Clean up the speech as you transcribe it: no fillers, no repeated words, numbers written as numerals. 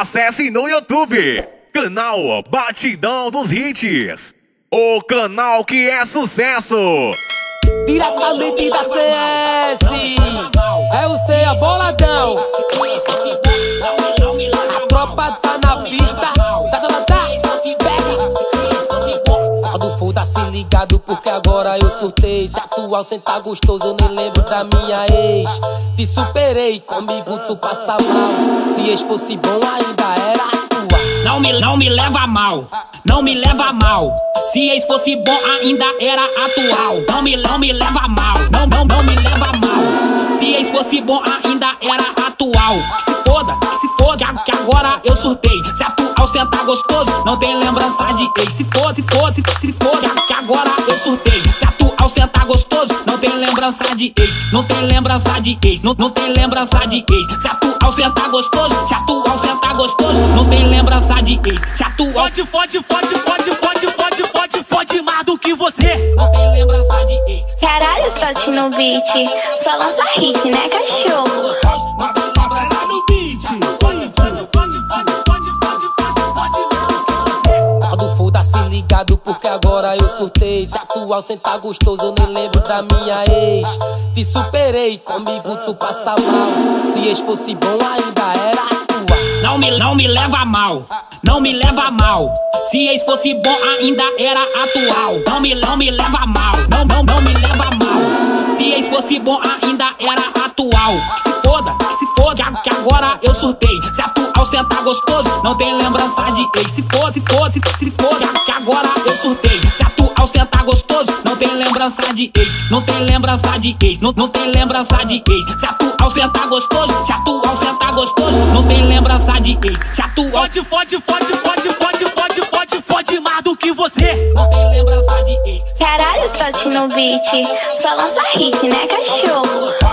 Acesse no YouTube, canal Batidão dos Hits, o canal que é sucesso. Diretamente da CS, é o Ceia Boladão. A tropa tá na pista, foda-se ligado porque agora eu surtei. Se atual cê tá gostoso, eu nem lembro da minha ex. Te superei, comigo tu passa mal. Se ex fosse bom ainda era atual. Não me leva a mal, não me leva a mal. Se ex fosse bom ainda era atual. Não me leva a mal, não me leva a mal. Se ex fosse bom ainda era atual. Que se foda, que agora eu surtei. Se atual cê tá gostoso, não tem lembrança de ex. Se foda, que agora eu surtei. Se atual cê tá gostoso, não tem lembrança de ex. Não tem lembrança de ex, não tem lembrança de ex. Se atual cê tá gostoso, se atual cê tá gostoso, não tem lembrança de ex. Se atual fode mais do que você. Não tem lembrança de ex. Caralho, trote no beat, só lança hit, né, cachorro? Não tem lembrança no beat. Foda-se ligado porque agora eu surtei. Se atual cê tá gostoso, eu nem lembro da minha ex. Te superei, comigo tu passa mal. Se ex fosse bom ainda era atual. Não me leva a mal, não me leva a mal. Se ex fosse bom ainda era atual. Não me leva a mal, não me leva a mal. Se ex fosse bom ainda era atual. Que se foda, que agora eu surtei. Se atual cê tá gostoso, não tem lembrança de ex. Se foda, que agora eu surtei. Se atual cê tá gostoso, não tem lembrança de ex. Não tem lembrança de ex, não tem lembrança de ex. Se atual cê tá gostoso, se atual cê tá gostoso, não tem lembrança de ex. Se atual fode mais do que você. Não tem lembrança de ex. Caralho, trote no beat, só lança hit, né, cachorro?